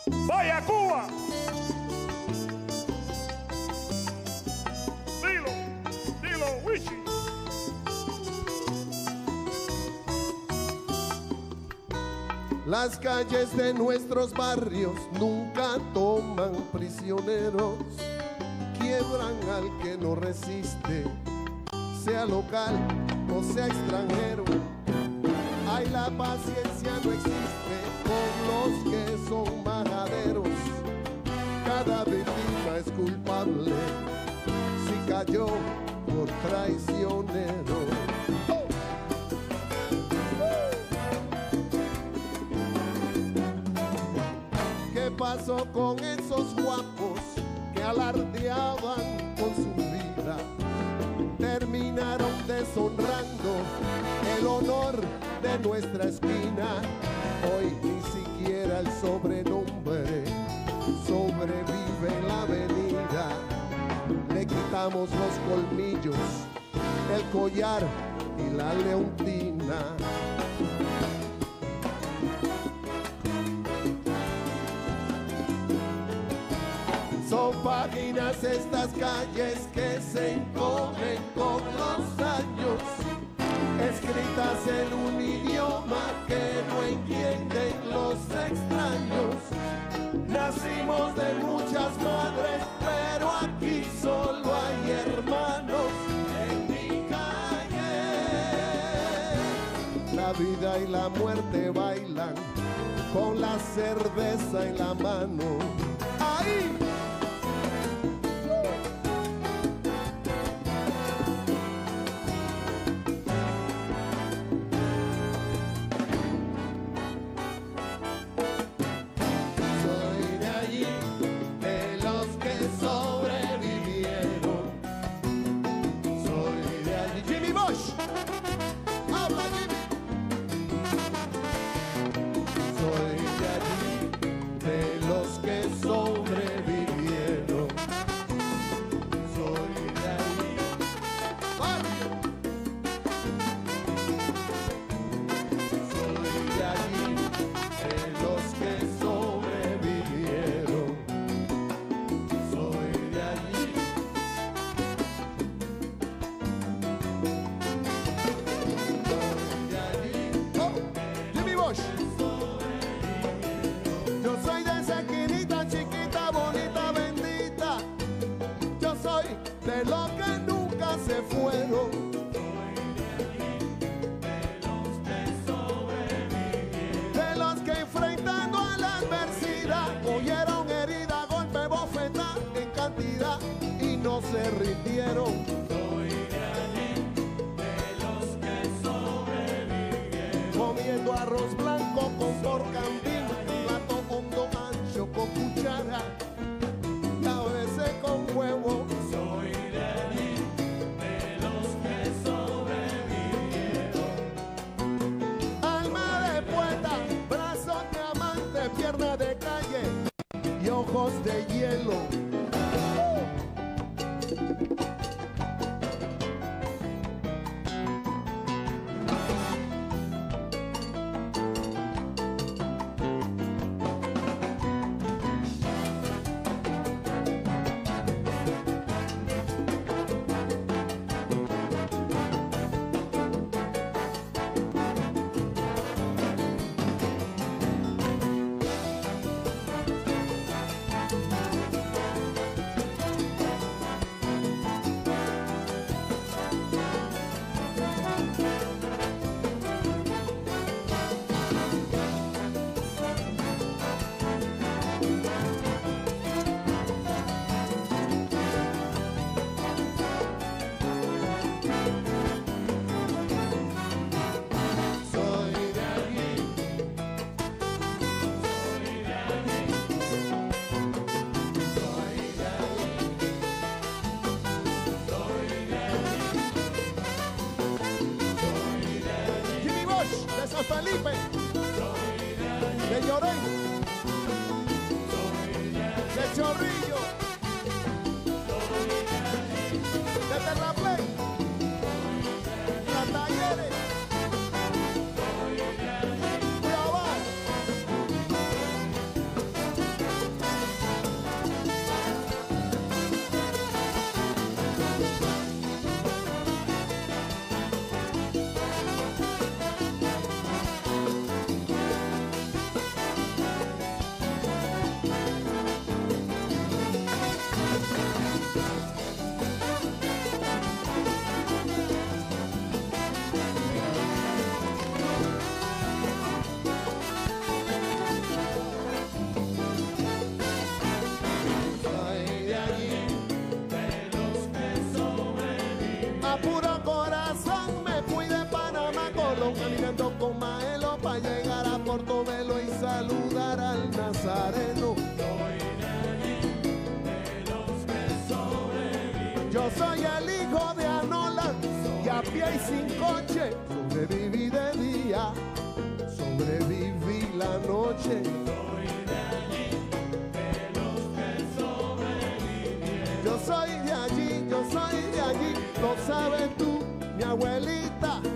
¡Vaya Cuba! Dilo, dilo, Wichi. Las calles de nuestros barrios nunca toman prisioneros, quiebran al que no resiste, sea local o sea extranjero. Ay, la paciencia no existe con los que son majaderos. Cada víctima es culpable si cayó por traicionero. ¿Qué pasó con esos guapos que alardeaban con su vida? Terminaron deshonrando el honor de nuestra esquina. Hoy ni siquiera el sobrenombre sobrevive en la avenida. Le quitamos los colmillos, el collar y la leontina. Son páginas estas calles que se encogen con los años, escritas en un idioma que no entienden los extraños. Nacimos de muchas madres, pero aquí solo hay hermanos en mi calle. La vida y la muerte bailan con la cerveza en la mano. ¡Ahí! Yo soy de esa esquinita chiquita, bonita, bendita. Yo soy de los que nunca se fueron. De los que enfrentando a la adversidad oyeron herida, golpe, bofetada en cantidad y no se rindieron. Comiendo arroz blanco con porcambín, plato hondo ancho con cuchara, y a veces con huevo. Soy de allí, de los que sobrevivieron. Alma de poeta, brazos de amante, pierna de calle y ojos de hielo. Felipe, de Llorén, de Chorrillo, de Terraplén, de Talleres, de Aval, saludar al nazareno. Yo soy el hijo de Anola y a pie y sin coche sobreviví de día, sobreviví la noche. Yo soy de allí, lo sabes tú, mi abuelita.